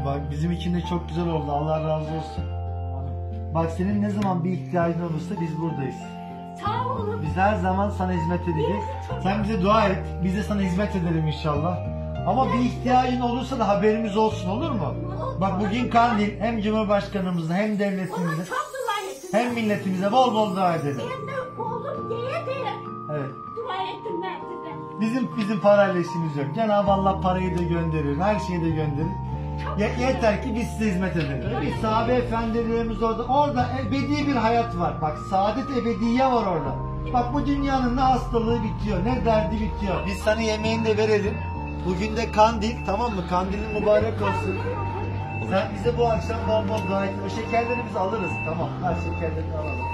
Bak bizim için de çok güzel oldu. Allah razı olsun. Bak senin ne zaman bir ihtiyacın olursa biz buradayız. Sağ olun. Biz her zaman sana hizmet edeceğiz. Sen bize dua et. Biz de sana hizmet edelim inşallah. Ama bir ihtiyacın olursa da haberimiz olsun, olur mu? Bak bugün Kandil, hem Cumhurbaşkanımıza hem devletimize Çok dua ettim. hem milletimize bol bol dua edelim. Hem de oğlum diye Evet. dua ettim ben size. Bizim parayla işimiz yok. Cenab-ı Allah parayı da gönderir, her şeyi de gönderir. Yeter ki biz size hizmet edelim. Bir sahabe efendilerimiz orada ebedi bir hayat var. Bak saadet ebediye var orada. Bak bu dünyanın ne hastalığı bitiyor, ne derdi bitiyor. Biz sana yemeğini de verelim. Bugün de Kandil, tamam mı? Kandilin mübarek olsun. Sen bize bu akşam bol bol dua et. O şekerleri biz alırız. Tamam, her şekerlerini alalım.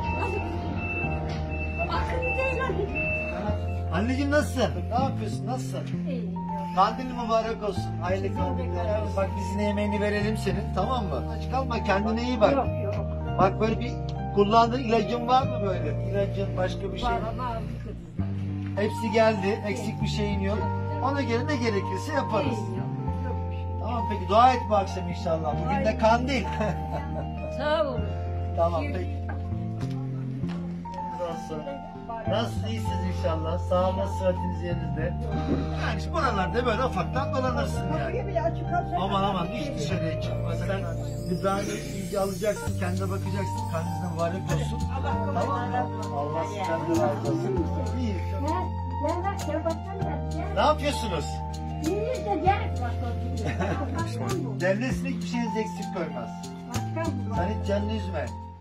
Bakın güzel. Anneciğim nasılsın? Ne yapıyorsun? Nasılsın? Kandilin mübarek olsun. Hayırlı kandiller. Bak biz yine yemeğini verelim senin, tamam mı? Aç kalma, kendine iyi bak. Yok yok. Bak böyle bir kullandığın ilacın var mı böyle? İlacın, başka bir şey? Hepsi geldi. Eksik bir şeyin yok. Ona göre ne gerekirse yaparız. Tamam peki, dua et bu akşam inşallah. Bugün de Kandil. Sağ olun. Tamam peki. Nasılsınız? İyisiniz inşallah. Sağlık, sıhhatiniz yerinizde. Yani işte buralarda böyle ufaktan dolanırsın yani. Aman hiç dışarıya çıkma. Sen gıdanı ilgi alacaksın, kendine bakacaksın. Kendinize mübarek olsun. Tamam mı? Allah sizden de razı olsun. İyi. Ne yapıyorsunuz? Devlet hiçbir şeyinizi eksik koymaz. Sen hiç canını üzme.